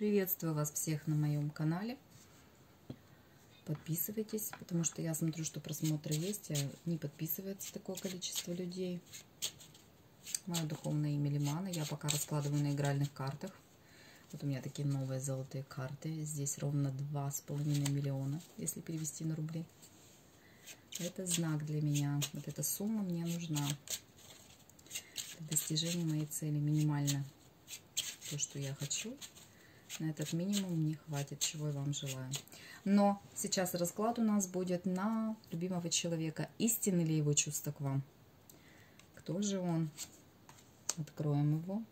Приветствую вас всех на моем канале. Подписывайтесь, потому что я смотрю, что просмотры есть, а не подписывается такое количество людей. Мое духовное имя Лимана. Я пока раскладываю на игральных картах. Вот у меня такие новые золотые карты. Здесь ровно 2,5 миллиона, если перевести на рубли. Это знак для меня. Вот эта сумма мне нужна для достижения моей цели. Минимально то, что я хочу. На этот минимум мне хватит, чего я вам желаю. Но сейчас расклад у нас будет на любимого человека. Истинны ли его чувства к вам? Кто же он? Откроем его.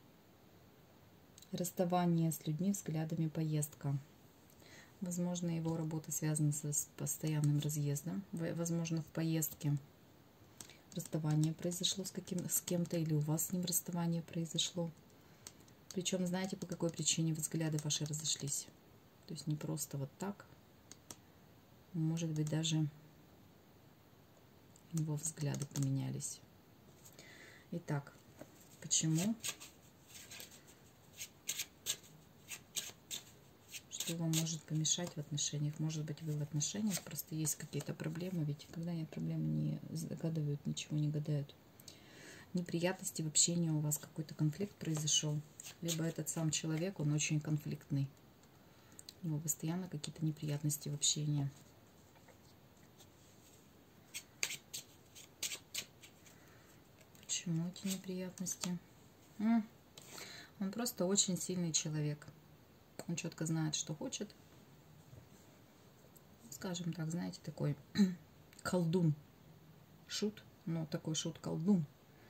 Расставание с людьми, взглядами, поездка. Возможно, его работа связана с постоянным разъездом. Возможно, в поездке расставание произошло с кем-то, или у вас с ним расставание произошло. Причем, знаете, по какой причине взгляды ваши разошлись? То есть не просто вот так. Может быть, даже его взгляды поменялись. Итак, почему? Что вам может помешать в отношениях? Может быть, вы в отношениях, просто есть какие-то проблемы. Ведь когда нет проблем, не загадывают, ничего не гадают. Неприятности в общении у вас, какой-то конфликт произошел. Либо этот сам человек, он очень конфликтный. У него постоянно какие-то неприятности в общении. Почему эти неприятности? Он просто очень сильный человек. Он четко знает, что хочет. Скажем так, знаете, такой колдун. Шут, но такой шут-колдун.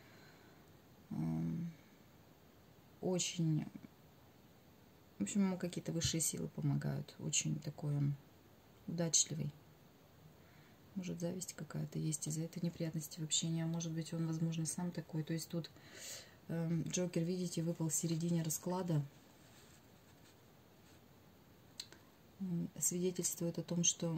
Очень, в общем, ему какие-то высшие силы помогают. Очень такой он удачливый. Может, зависть какая-то есть из-за этой неприятности в общении. А может быть, он, возможно, сам такой. То есть тут Джокер, видите, выпал в середине расклада. Свидетельствует о том, что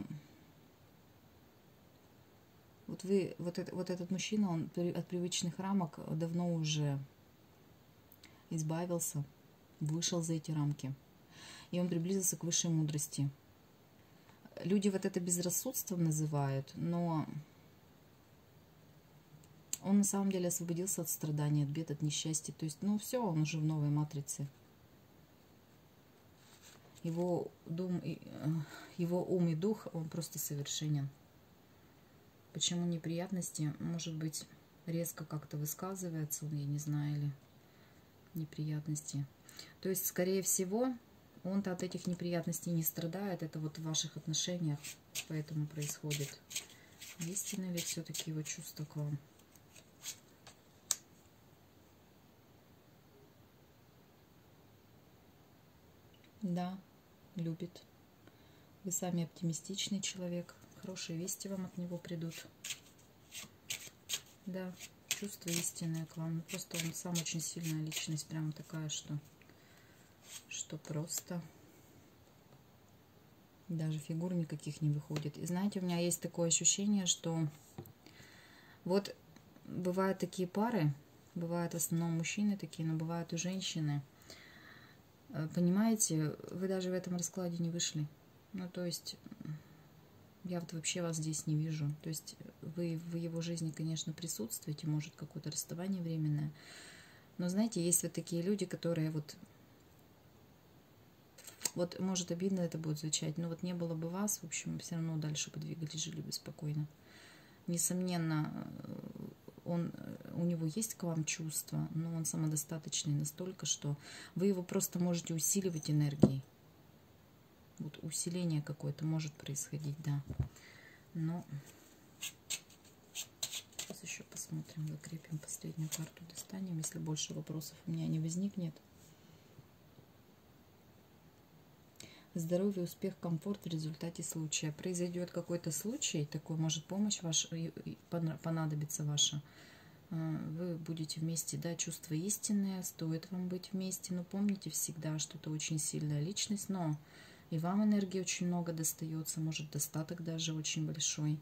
вот этот мужчина, он от привычных рамок давно уже избавился, вышел за эти рамки. И он приблизился к высшей мудрости. Люди вот это безрассудством называют, но он на самом деле освободился от страданий, от бед, от несчастья. То есть, ну все, он уже в новой матрице. Его ум и дух, он просто совершенен. Почему неприятности? Может быть, резко как-то высказывается он, я не знаю, или неприятности. То есть, скорее всего, он-то от этих неприятностей не страдает. Это вот в ваших отношениях поэтому происходит. Истинны ли все-таки его чувства к вам? Да, любит. Вы сами оптимистичный человек. Хорошие вести вам от него придут. Да, чувство истинное к вам. Просто он сам очень сильная личность. Прям такая, что просто даже фигур никаких не выходит. И знаете, у меня есть такое ощущение, что вот бывают такие пары, бывают в основном мужчины такие, но бывают и женщины. Понимаете, вы даже в этом раскладе не вышли. Ну, то есть, я вот вообще вас здесь не вижу. То есть, вы в его жизни, конечно, присутствуете, может, какое-то расставание временное. Но, знаете, есть вот такие люди, которые вот, может, обидно это будет звучать, но вот не было бы вас, в общем, все равно дальше бы двигались, жили бы спокойно. Несомненно, у него есть к вам чувства, но он самодостаточный настолько, что вы его просто можете усиливать энергией. Вот усиление какое-то может происходить, да. Но сейчас еще посмотрим, закрепим последнюю карту, достанем, если больше вопросов у меня не возникнет. Здоровье, успех, комфорт в результате случая. Произойдет какой-то случай, такой, может, помощь ваша понадобится ваша. Вы будете вместе, да, чувства истинные, стоит вам быть вместе, но помните всегда, что это очень сильная личность, но и вам энергии очень много достается, может, достаток даже очень большой.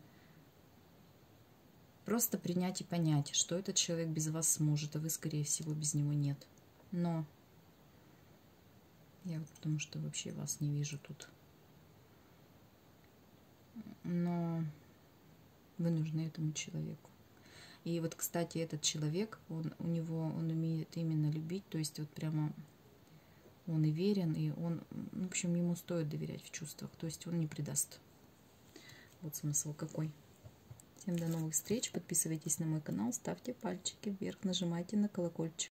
Просто принять и понять, что этот человек без вас сможет, а вы, скорее всего, без него нет. Но Я вот потому что вообще вас не вижу тут. Но вы нужны этому человеку. И вот, кстати, этот человек, он умеет именно любить, то есть вот прямо он и верен, и он, в общем, ему стоит доверять в чувствах, то есть он не предаст. Вот смысл какой. Всем до новых встреч, подписывайтесь на мой канал, ставьте пальчики вверх, нажимайте на колокольчик.